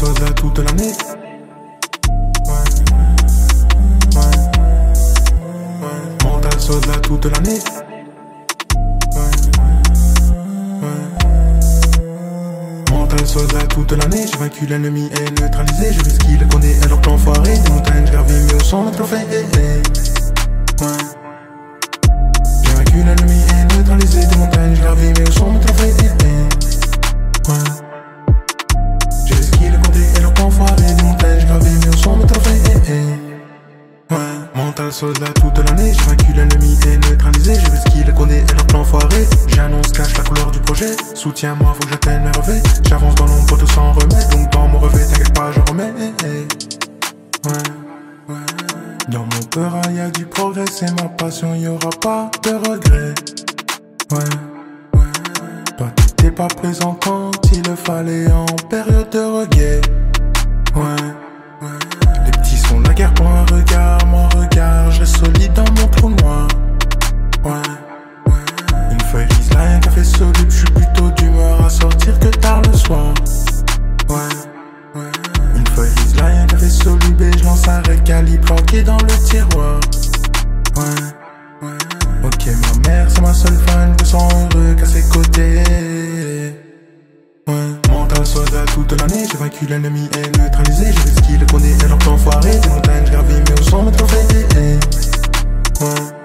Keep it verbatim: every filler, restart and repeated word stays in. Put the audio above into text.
soldat toute l'année. Mental soldat toute l'année. Mental soldat toute l'année. J'ai vaincu l'ennemi et neutralisé. J'ai vu ce qu'il connaît alors que l'enfoiré. Des montagnes gravées mais au son de trophée. Ouais. J'ai vaincu l'ennemi et neutralisé. Des montagnes gravées mais au son de trophée. Ouais. J'ai vu ce qu'il connaît alors que l'enfoiré. Des montagnes gravées mais au son de trophée. Ouais. Mental soldat toute l'année. J'ai vaincu l'ennemi et neutralisé. J'ai vu ce qu'il connaît alors que l'enfoiré. J'annonce cache la couleur du projet. Soutiens-moi, faut que j'atteigne mes revêts. J'avance dans l'ombre tout sans remède. Donc dans mon revêt, t'inquiète pas, je remets. Ouais, ouais. Dans mon cœur, y'a du progrès. C'est ma passion, y'aura pas de regrets. Ouais, ouais. Toi, t'étais pas présent quand il le fallait en période de reggae. Ouais, ouais. Les petits sont la guerre pour un regard. Mon regard, je reste solide dans mon trou noir. Ouais. Une feuille lisse, là un café soluble. J'suis plutôt d'humeur à sortir que tard le soir. Ouais, ouais. Une feuille lisse, là un café soluble. Et j'lance un récali planqué dans le tiroir. Ouais, ouais. Ok, ma mère c'est ma seule fan. Je me sens heureux qu'à ses côtés. Ouais. Mental soldat toute l'année. J'ai vaincu l'ennemi et neutralisé. J'ai vu ce qu'il connaît alors qu'enfoiré. Des montagnes gravées mais au son me trophée. Ouais.